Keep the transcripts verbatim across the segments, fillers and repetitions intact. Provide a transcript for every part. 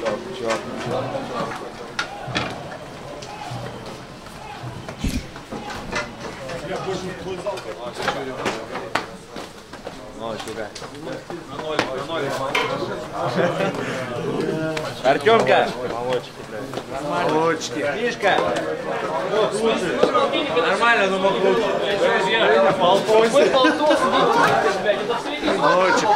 Чувак, чувак. Ноль, чувак. Артемка! Молочки, блядь. Молочки. Мишка! Нормально, но мог лучше. Молочек.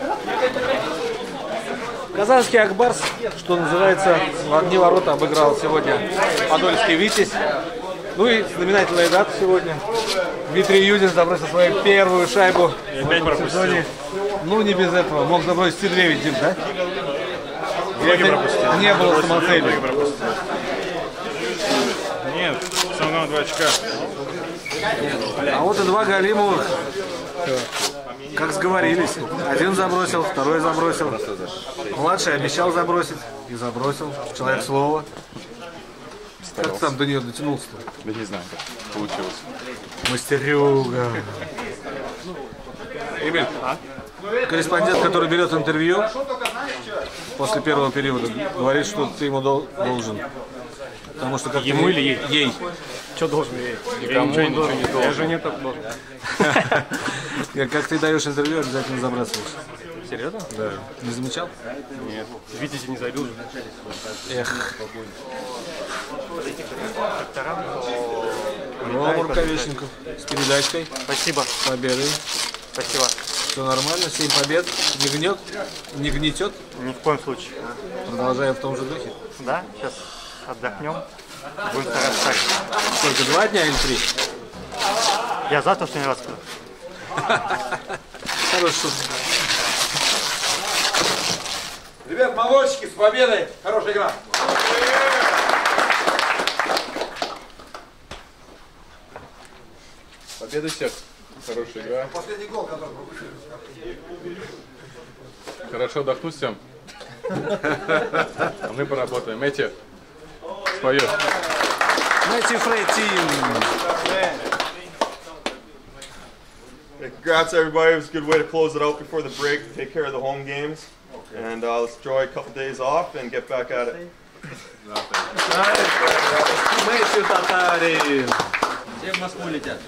Казанский Акбарс, что называется, в одни ворота обыграл сегодня Подольский Витязь. Ну и знаменательная дата сегодня. Дмитрий Юдин забросил свою первую шайбу в этом сезоне. Ну не без этого. Мог забросить и девять, Дим, да? Это не было самоцелью. Нет, в основном два очка. А вот и два Галимовых. Как сговорились. Один забросил, второй забросил. Младший обещал забросить и забросил. Человек слова. Как ты там до нее дотянулся-то? Да не знаю, как получилось. Мастерюга. Эмиль, а? Корреспондент, который берет интервью после первого периода, говорит, что ты ему дол должен. Потому что как ему или ей? Ей. Что должен ей? Никому Я ничего не должен. Я же не так должен. Как ты даешь интервью, обязательно забрасываешь. Серьезно? Да. Не замечал? Нет. Видите, не забил же. Эх. Рома Рукавишников с передачкой. Спасибо. С победой. Спасибо. Все нормально, семь побед. Не гнет, не гнетет. Ни в коем случае. Продолжаем в том же духе. Да, сейчас отдохнем. Будем стараться так. Сколько, два дня или три? Я завтра что не раз скажу. Хорошая шутка. Ребят, молодчики, с победой! Хорошая игра! Победа всех. Хорошая игра. Последний гол, который пропустили. Хорошо отдохнуть всем. А мы поработаем. Эти споешь. Мэтью Фрейтин. Congrats, everybody. It was a good way to close it out before the break, to take care of the home games. And uh, let's enjoy a couple days off and get back at it. Мэтью Татарин. Все в Москву летят.